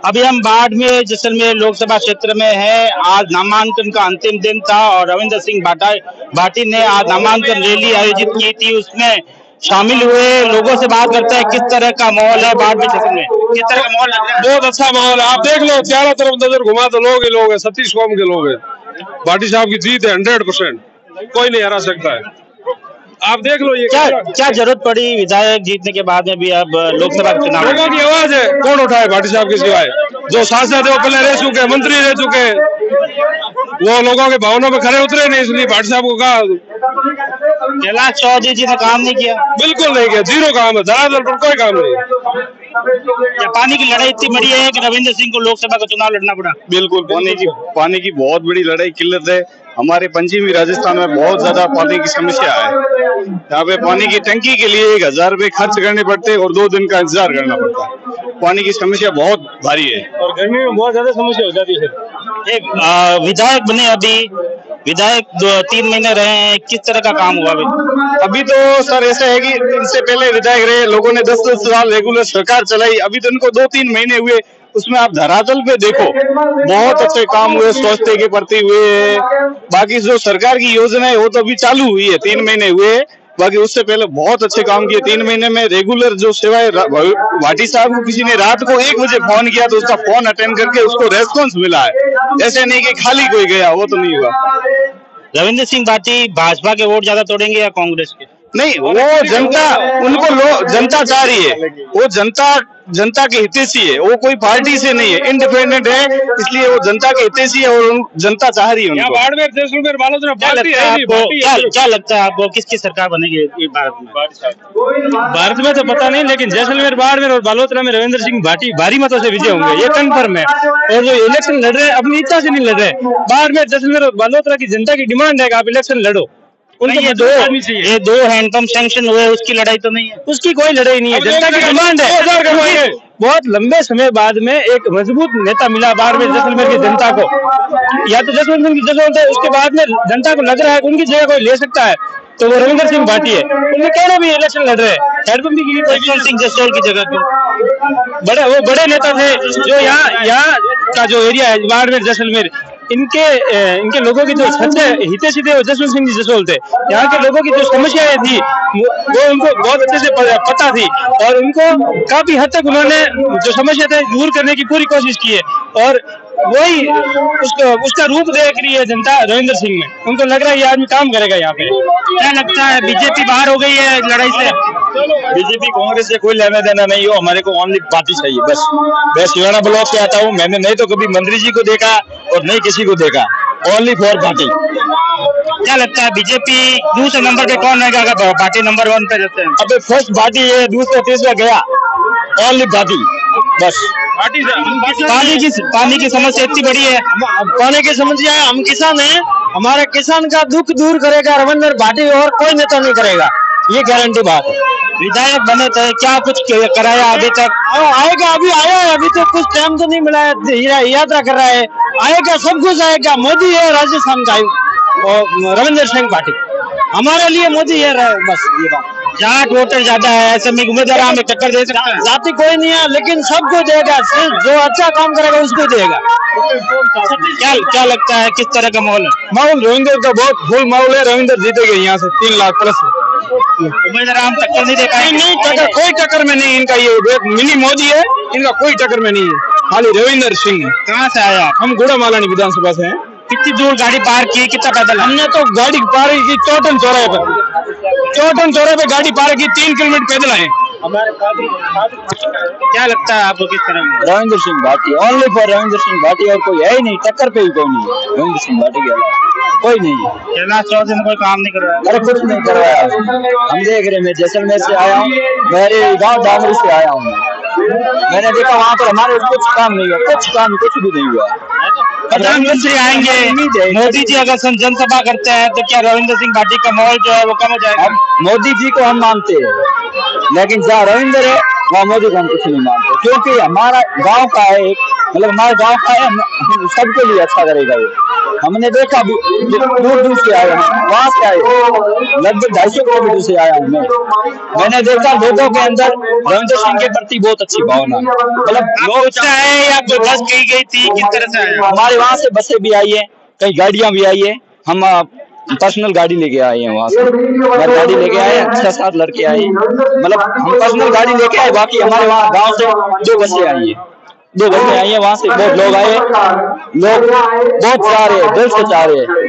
अभी हम बाड़मेर जैसलमेर लोकसभा क्षेत्र में है। आज नामांकन का अंतिम दिन था और रविंद्र सिंह भाटी ने आज नामांकन रैली आयोजित की थी। उसमें शामिल हुए लोगों से बात करते हैं किस तरह का माहौल है बाड़मेर जैसलमेर में, किस तरह का माहौल लग रहा है? बहुत अच्छा माहौल है। आप देख लो, चारों तरफ नजर घुमा तो लोग ही लोग है, सतीश कौम के लोग है। भाटी साहब की जीत है 100%, कोई नहीं हरा सकता है। आप देख लो ये क्या जरूरत पड़ी विधायक जीतने के बाद में भी अब लोकसभा चुनाव? लोगों की आवाज है, कौन उठाए भाटी साहब के सिवाय? जो सांसद है वो पहले रह चुके, मंत्री रह चुके, वो लोगों के भावनाओं में खड़े उतरे नहीं, इसलिए भाटी साहब को कहा। कैलाश चौधरी जी ने काम नहीं किया? बिल्कुल नहीं किया, जीरो काम है, धरातल पर कोई काम नहीं। क्या पानी की लड़ाई इतनी बड़ी है कि रविंद्र सिंह को लोकसभा का चुनाव लड़ना पड़ा? बिल्कुल, पानी की बहुत बड़ी लड़ाई किल्लत है। हमारे पश्चिमी राजस्थान में बहुत ज्यादा पानी की समस्या है। यहाँ पे पानी की टंकी के लिए 1000 रुपए खर्च करने पड़ते और 2 दिन का इंतजार करना पड़ता है। पानी की समस्या बहुत भारी है और गर्मी में बहुत ज्यादा समस्या हो जाती है। एक विधायक बने, अभी विधायक 3 महीने रहे हैं, किस तरह का काम हुआ अभी तो सर ऐसा है कि इनसे पहले विधायक रहे, लोगों ने 10-10 साल रेगुलर सरकार चलाई। अभी तो इनको 2-3 महीने हुए, उसमें आप धरातल पे देखो बहुत अच्छे काम हुए, स्वास्थ्य के प्रति हुए। बाकी जो सरकार की योजना है वो तो अभी चालू हुई है, 3 महीने हुए। बाकी उससे पहले बहुत अच्छे काम किए। 3 महीने में रेगुलर जो सेवाएं, भाटी साहब को किसी ने रात को 1 बजे फोन किया तो उसका फोन अटेंड करके उसको रेस्पॉन्स मिला है। ऐसे नहीं कि खाली कोई गया, वो तो नहीं हुआ। रविंद्र सिंह भाटी भाजपा के वोट ज्यादा तोड़ेंगे या कांग्रेस के? नहीं, वो जनता, उनको जनता चाह रही है, वो जनता के हितैषी है, वो कोई पार्टी से नहीं है, इंडिपेंडेंट है, इसलिए वो जनता के हितैषी है और जनता चाह रही है उनको। क्या लगता है आपको किसकी सरकार बनेगी भारत में? भारत में तो पता नहीं, लेकिन जैसलमेर, बाड़मेर और बालोतरा में रविंद्र सिंह भाटी भारी मतों से विजय होंगे, ये कन्फर्म है। और जो इलेक्शन लड़ रहे हैं अपनी इच्छा से नहीं लड़ रहे। बाड़मेर, जैसलमेर और बालोतरा की जनता की डिमांड है कि आप इलेक्शन लड़ो। उनको ये दो हैंडपंप सैंक्शन हुए, उसकी लड़ाई तो नहीं है? उसकी कोई लड़ाई नहीं है, जनता की डिमांड है। बहुत लंबे समय बाद में एक मजबूत नेता मिला बाड़मेर जैसलमेर की जनता को। या तो जसवंत सिंह की जरूरत है, उसके बाद में जनता को लग रहा है कि उनकी जगह कोई ले सकता है, तो वो रविंद्र सिंह भाटी है। उनके कहने भी इलेक्शन लड़ रहे हैं, हैंडपंप की जसवंत सिंह जसोल की जगह पे वो बड़े नेता थे जो यहाँ का जो एरिया है बाड़मेर जैसलमेर, इनके लोगों की जो सच्चे हितैषी थे वो जसवंत सिंह जी जसोल थे। यहाँ के लोगों की जो समस्याएं थी वो उनको बहुत अच्छे से पता थी और उनको काफी हद तक उन्होंने जो समस्या थे दूर करने की पूरी कोशिश की है। और वही उसका रूप देख रही है जनता रविंद्र सिंह में। उनको लग रहा है ये आदमी काम करेगा यहाँ पे। क्या लगता है बीजेपी बाहर हो गई है लड़ाई से? बीजेपी कांग्रेस से कोई लेना देना नहीं हो, हमारे को ओनली पार्टी चाहिए बस। मैं सिवाना ब्लॉक से आता हूँ, मैंने नहीं तो कभी मंत्री जी को देखा और नहीं किसी को देखा, ओनली फॉर पार्टी। क्या लगता है बीजेपी दूसरे नंबर पे कौन रहेगा अगर पार्टी नंबर 1 पे रहते हैं? अबे फर्स्ट पार्टी है, दूसरा तीसरा गया, ओनली पार्टी बस। पानी की समस्या इतनी बड़ी है, पानी की समस्या है। हम किसान हैं, हमारे किसान का दुख दूर करेगा रविंद्र भाटी, और कोई नेता नहीं करेगा, ये गारंटी बात है। विधायक बने थे, क्या कुछ कराया अभी तक? आएगा, अभी आया है, अभी तो कुछ टाइम तो नहीं मिला है, यात्रा कर रहा है, आएगा, सब कुछ आएगा। मोदी है राजस्थान का और रविंद्र सिंह भाटी हमारे लिए मोदी है, बस ये बात। जाट वोटर ज्यादा है, ऐसे में उम्मीदवार हमें टक्कर दे सकता है? जाति कोई नहीं है, लेकिन सबको देगा, जो अच्छा काम करेगा उसको देगा। क्या लगता है किस तरह का माहौल है? माहौल रविंद्र का बहुत फुल माहौल है, रविंद्र जीतेगा यहाँ से 3 लाख प्लस। उम्मीदवार हम टक्कर नहीं दे पाएंगे? नहीं टक्कर, कोई टक्कर में नहीं इनका, ये मिनी मोदी है, इनका कोई टक्कर में नहीं है, खाली रविंद्र सिंह। कहाँ से आया? हम गुड़ामालानी विधानसभा से हैं। कितनी दूर गाड़ी पार की, कितना पैदल? हमने तो गाड़ी पार की चौटन चौराहे पे गाड़ी पार की, 3 किलोमीटर पैदल आए। क्या लगता है आपको किस तरह? रविंद्र सिंह भाटी, ओनली फॉर रविंद्र सिंह भाटी, और कोई है ही नहीं, टक्कर पे ही कोई नहीं है रविंद्र सिंह भाटी के अलावा, कोई नहीं है। कैलाश चौधरी ने कोई काम नहीं करवाया? अरे कुछ नहीं करवाया, हम देख रहे। मैं जैसलमेर से आया हूँ, मेरे गाँव डामरी से आया हूँ, मैंने देखा वहाँ पर हमारे कुछ काम नहीं हुआ, कुछ भी नहीं हुआ। प्रधानमंत्री आएंगे, मोदी जी अगर जनसभा करते हैं तो क्या रविंद्र सिंह भाटी का माहौल जो है वो कम हो जाएगा? मोदी जी को हम मानते हैं, लेकिन जहाँ रविंद्र है वहाँ मोदी को हम कुछ नहीं मानते, क्योंकि हमारा गांव का है एक, मतलब हमारा गांव का है, हम सबके लिए अच्छा करेगा ये। हमने देखा दूर दूर से आए हैं, वहां से आए, लगभग 250 किलोमीटर से आया हूँ मैंने देखा लोगों के अंदर रविंद्र सिंह के प्रति बहुत अच्छी भावना, मतलब लोग है या कोई बस की गई थी, किस तरह से आया? हमारे वहाँ से बसें भी आई है, कई गाड़ियां भी आई है, हम पर्सनल गाड़ी लेके आए हैं वहाँ से, गाड़ी लेके आए हैं, 6-7 लड़के आए, मतलब हम पर्सनल गाड़ी लेके आए। बाकी हमारे वहाँ गांव से 2 बसें आई है, 2 बसें आई है, वहाँ से बहुत लोग आए, लोग बहुत चाह रहे हैं, दिल से चाह रहे हैं।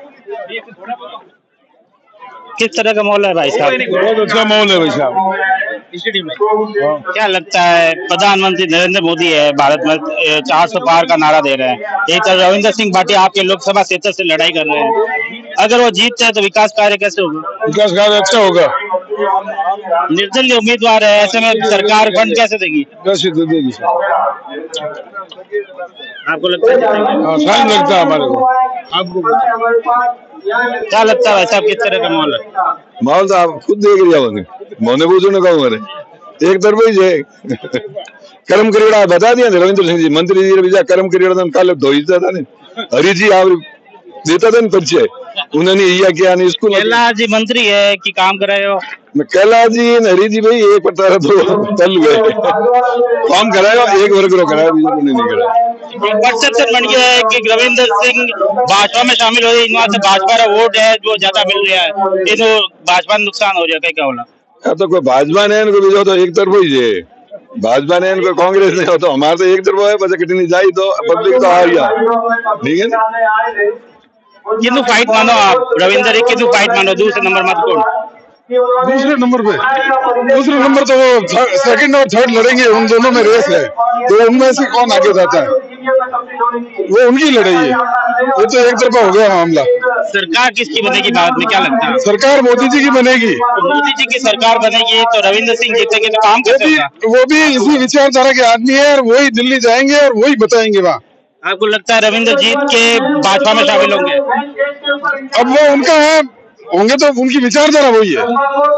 किस तरह का माहौल है भाई साहब? बहुत अच्छा माहौल है भाई साहब। क्या लगता है, प्रधानमंत्री नरेंद्र मोदी है भारत में 400 पार का नारा दे रहे हैं, एक तरफ रविंद्र सिंह भाटी आपके लोकसभा क्षेत्र से लड़ाई कर रहे हैं, अगर वो जीतते हैं तो विकास कार्य कैसे होगा? विकास कार्य अच्छा होगा। निर्दलीय उम्मीदवार है, ऐसे में सरकार फंड कैसे देगी? कैसे दे देगी? आपको लगता है? शायद लगता है हमारे को। आपको क्या लगता है भाई साहब, किस तरह का माहौल है? माहौल तो आप खुद देख लिया मोने पूछो ना कहूँ मेरे एक तरफ ही है कर्म करेड़ा बता दिया रविंद्र सिंह जी मंत्री जी बीजा कर्म करेड़ा काले धोई था ने हरी जी आप देता था परिचय उन्होंने किया नहीं स्कूल कैलाश जी मंत्री है कि काम कर रहे हो? कैलाश जी हरी जी भाई एक पता तो तल गए काम कराया, एक वर्ग को कराया, दूसरे को नहीं कराया। परसेप्शन बन गया है कि रविंद्र सिंह भाजपा में शामिल हो रही, वहाँ से भाजपा का वोट है जो ज्यादा मिल रहा है, ये तो भाजपा में नुकसान हो जाता है, क्या बोला? तो कोई भाजपा ने इनको बीजो तो एक तरफ ही है, भाजपा ने इनको कांग्रेस नहीं हो तो हमारे तो एक तरफ है, बस कितनी जाए तो पब्लिक तो आ गया, ठीक है ना। किन्तु फाइट मानो आप रविंद्र जी, किन्तु फाइट मानो, दूसरे नंबर मत कौन? दूसरे नंबर तो वो सेकंड और थर्ड लड़ेंगे, उन दोनों में रेस है, तो उनमें से कौन आगे जाता है वो उनकी लड़ाई है, ये तो एक तरफा हो गया मामला। सरकार किसकी बनेगी भारत में, क्या लगता है? सरकार मोदी जी की बनेगी। तो मोदी जी की सरकार बनेगी तो रविंद्र सिंह जीतेंगे तो काम कैसे होगा? वो भी इसी विचारधारा के आदमी है और वही दिल्ली जाएंगे और वही बताएंगे वहाँ। आपको लगता है रविंद्र जीत के भाजपा में शामिल होंगे? अब वो उनका है, होंगे तो उनकी विचारधारा वही है।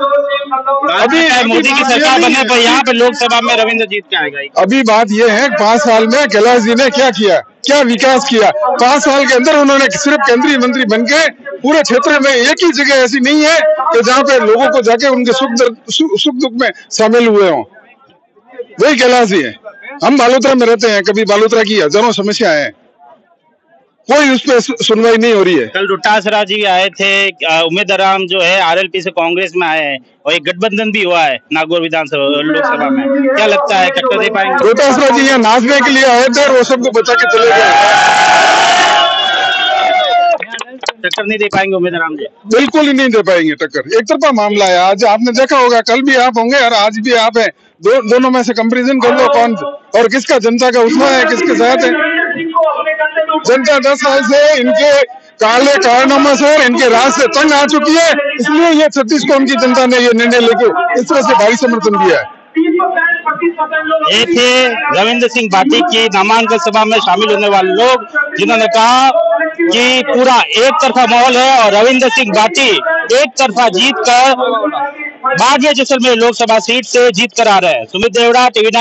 अभी मोदी की सरकार बनने पर यहाँ पे लोकसभा में रविंद्र जीत के आएगा। अभी बात ये है 5 साल में कैलाश जी ने क्या किया, क्या विकास किया। 5 साल के अंदर उन्होंने सिर्फ केंद्रीय मंत्री बनके पूरे क्षेत्र में एक ही जगह ऐसी नहीं है कि जहाँ पे लोगों को जाके उनके सुख दुख में शामिल हुए हों, वही कैलाश जी है। हम बालोतरा में रहते हैं, कभी बालोतरा की हजारों समस्याएं हैं, कोई उस पर सुनवाई नहीं हो रही है। कल डोटासरा जी आए थे, उम्मीदवार जो है आरएलपी से कांग्रेस में आए हैं और एक गठबंधन भी हुआ है नागौर विधानसभा लोकसभा में, क्या लगता है टक्कर दे पाएंगे? डोटासरा जी यहाँ नाचने के लिए आए थे और वो सबको बचा के चले गए। टक्कर नहीं दे पाएंगे उम्मीदवार जी? बिल्कुल ही नहीं दे पाएंगे टक्कर, एक तरफा मामला है। आज आपने देखा होगा, कल भी आप होंगे और आज भी आप हैं, दोनों में से कंपैरिजन कर लो कौन और किसका जनता का उत्साह है, किसके साथ है। जनता 10 साल से इनके काले कारनामा से और इनके राज से तंग आ चुकी है, इसलिए ये 36 को उनकी जनता ने ये निर्णय लेके इस तरह से भारी समर्थन दिया है। ये थे रविंद्र सिंह भाटी की नामांकन सभा में शामिल होने वाले लोग, जिन्होंने कहा कि पूरा एक तरफा माहौल है और रविंद्र सिंह भाटी एक तरफा जीत कर बाड़मेर जैसलमेर लोकसभा सीट से जीत कर आ रहे हैं। सुमित देवड़ा, टीवी